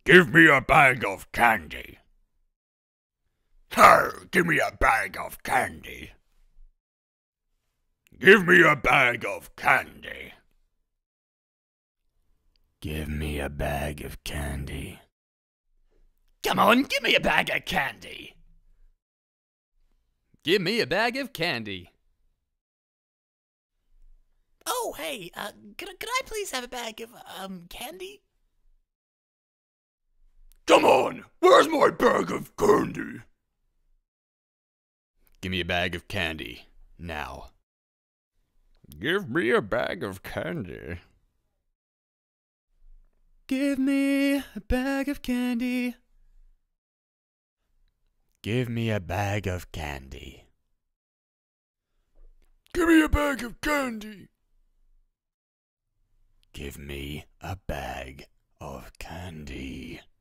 Give me a bag of candy. Hey, give me a bag of candy. Give me a bag of candy. Give me a bag of candy. Come on, give me a bag of candy. Give me a bag of candy. Oh, hey, could I please have a bag of, candy? Come on, where's my bag of candy? Give me a bag of candy. Now. Give me a bag of candy. Give me a bag of candy. Give me a bag of candy. Give me a bag of candy. Give me a bag of candy.